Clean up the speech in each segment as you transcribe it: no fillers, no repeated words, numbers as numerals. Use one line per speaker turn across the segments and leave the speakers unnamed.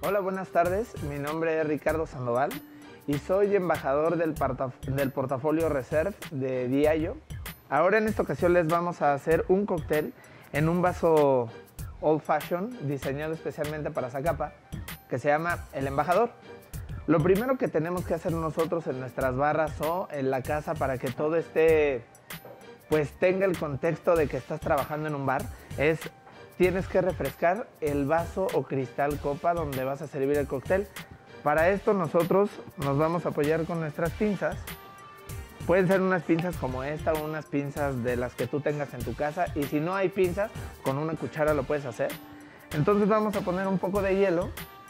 Hola, buenas tardes. Mi nombre es Ricardo Sandoval y soy embajador del portafolio Reserve de Diageo. Ahora en esta ocasión les vamos a hacer un cóctel en un vaso Old Fashion diseñado especialmente para Zacapa que se llama el Embajador. Lo primero que tenemos que hacer nosotros en nuestras barras o en la casa para que todo esté, pues tenga el contexto de que estás trabajando en un bar es tienes que refrescar el vaso o cristal copa donde vas a servir el cóctel. Para esto nosotros nos vamos a apoyar con nuestras pinzas. Pueden ser unas pinzas como esta o unas pinzas de las que tú tengas en tu casa, y si no hay pinzas, con una cuchara lo puedes hacer. Entonces vamos a poner un poco de hielo.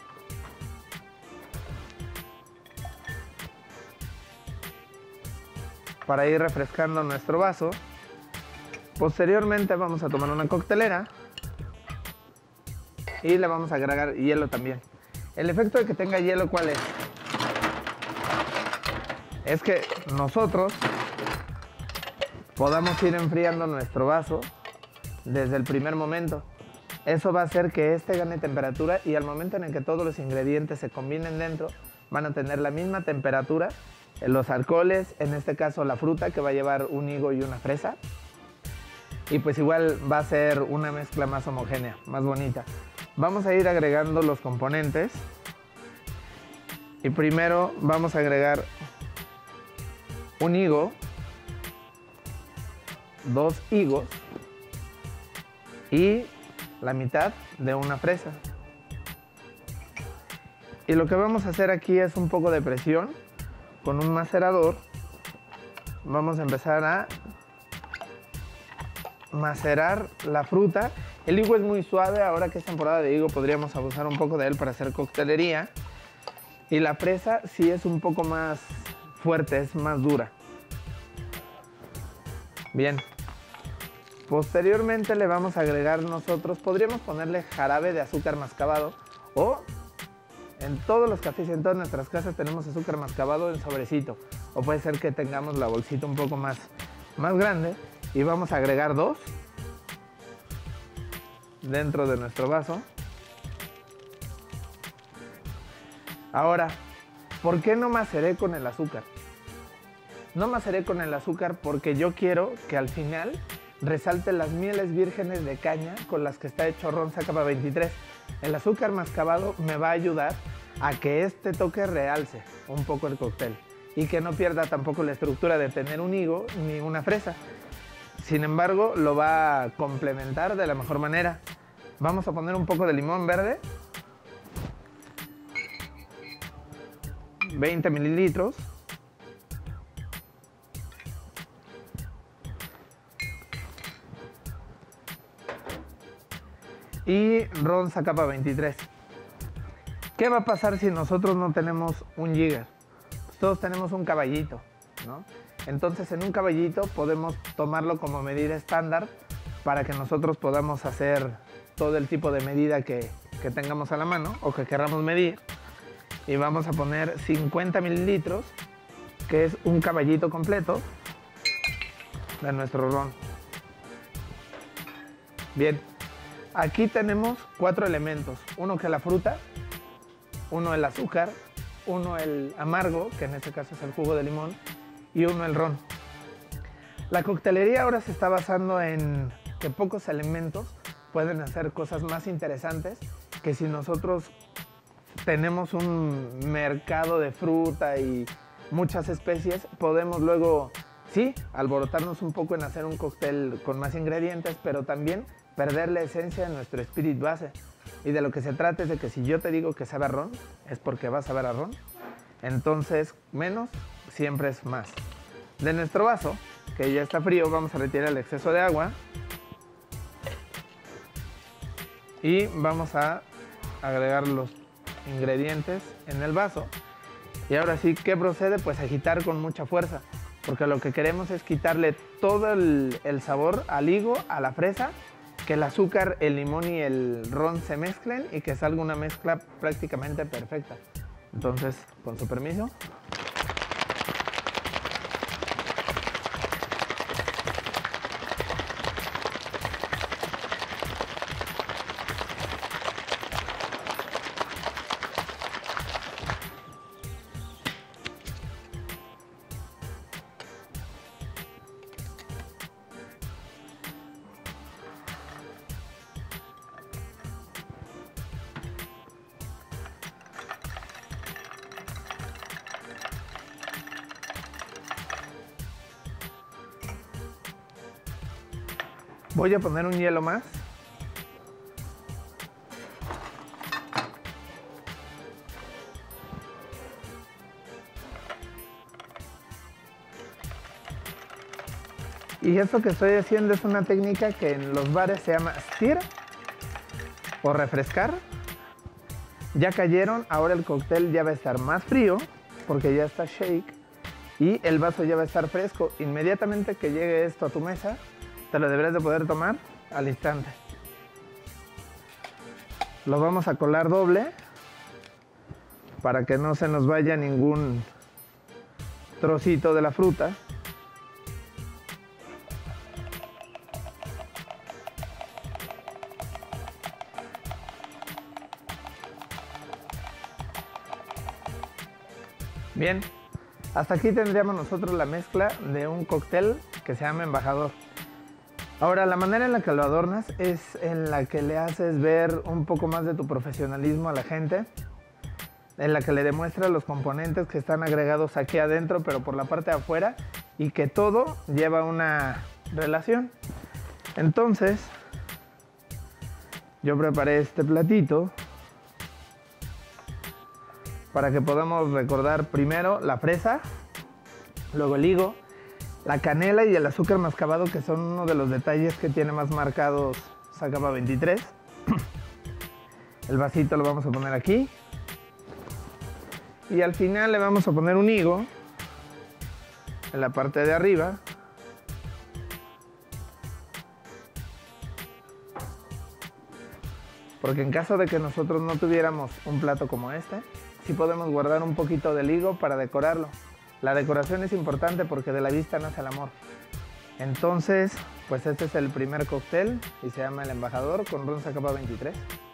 Para ir refrescando nuestro vaso. Posteriormente vamos a tomar una coctelera y le vamos a agregar hielo también. El efecto de que tenga hielo, ¿cuál es? Es que nosotros podamos ir enfriando nuestro vaso desde el primer momento. Eso va a hacer que este gane temperatura, y al momento en el que todos los ingredientes se combinen dentro, van a tener la misma temperatura. Los alcoholes, en este caso la fruta, que va a llevar un higo y una fresa. Y pues igual va a ser una mezcla más homogénea, más bonita. Vamos a ir agregando los componentes. Y primero vamos a agregar un higo, 2 higos y la mitad de una fresa. Y lo que vamos a hacer aquí es un poco de presión con un macerador. Vamos a empezar a macerar la fruta. El higo es muy suave, ahora que es temporada de higo podríamos abusar un poco de él para hacer coctelería. Y la fresa sí es un poco más fuerte, es más dura. Bien. Posteriormente le vamos a agregar nosotros, podríamos ponerle jarabe de azúcar mascabado, o en todos los cafés y en todas nuestras casas tenemos azúcar mascabado en sobrecito, o puede ser que tengamos la bolsita un poco más grande, y vamos a agregar 2 dentro de nuestro vaso. Ahora, ¿por qué no maceré con el azúcar? No maceré con el azúcar porque yo quiero que al final resalte las mieles vírgenes de caña con las que está hecho ron Zacapa 23. El azúcar mascabado me va a ayudar a que este toque realce un poco el cóctel y que no pierda tampoco la estructura de tener un higo ni una fresa. Sin embargo, lo va a complementar de la mejor manera. Vamos a poner un poco de limón verde, 20 mililitros. Y ron Zacapa 23. ¿Qué va a pasar si nosotros no tenemos un jigger? Pues todos tenemos un caballito, ¿no? Entonces en un caballito podemos tomarlo como medida estándar para que nosotros podamos hacer todo el tipo de medida que tengamos a la mano o que queramos medir. Y vamos a poner 50 mililitros, que es un caballito completo de nuestro ron. Bien, aquí tenemos 4 elementos. Uno que es la fruta, uno el azúcar, uno el amargo, que en este caso es el jugo de limón, y uno el ron. La coctelería ahora se está basando en que pocos elementos pueden hacer cosas más interesantes que si nosotros tenemos un mercado de fruta y muchas especies, podemos luego, sí, alborotarnos un poco en hacer un cóctel con más ingredientes, pero también perder la esencia de nuestro spirit base. Y de lo que se trata es de que si yo te digo que sabe a ron, es porque va a saber a ron. Entonces, menos siempre es más. De nuestro vaso, que ya está frío, vamos a retirar el exceso de agua. Y vamos a agregar los ingredientes en el vaso. Y ahora sí, ¿qué procede? Pues agitar con mucha fuerza, porque lo que queremos es quitarle todo el sabor al higo, a la fresa, que el azúcar, el limón y el ron se mezclen y que salga una mezcla prácticamente perfecta. Entonces, con su permiso. Voy a poner un hielo más. Y esto que estoy haciendo es una técnica que en los bares se llama stir o refrescar. Ya cayeron, ahora el cóctel ya va a estar más frío porque ya está shake y el vaso ya va a estar fresco. Inmediatamente que llegue esto a tu mesa, te lo deberás de poder tomar al instante. Lo vamos a colar doble para que no se nos vaya ningún trocito de la fruta. Bien, hasta aquí tendríamos nosotros la mezcla de un cóctel que se llama Embajador. Ahora, la manera en la que lo adornas es en la que le haces ver un poco más de tu profesionalismo a la gente, en la que le demuestras los componentes que están agregados aquí adentro, pero por la parte de afuera, y que todo lleva una relación. Entonces, yo preparé este platito para que podamos recordar primero la fresa, luego el higo, la canela y el azúcar mascabado, que son uno de los detalles que tiene más marcados Zacapa 23. El vasito lo vamos a poner aquí. Y al final le vamos a poner un higo en la parte de arriba. Porque en caso de que nosotros no tuviéramos un plato como este, sí podemos guardar un poquito del higo para decorarlo. La decoración es importante porque de la vista nace el amor. Entonces, pues este es el primer cóctel y se llama El Embajador con ron Zacapa 23.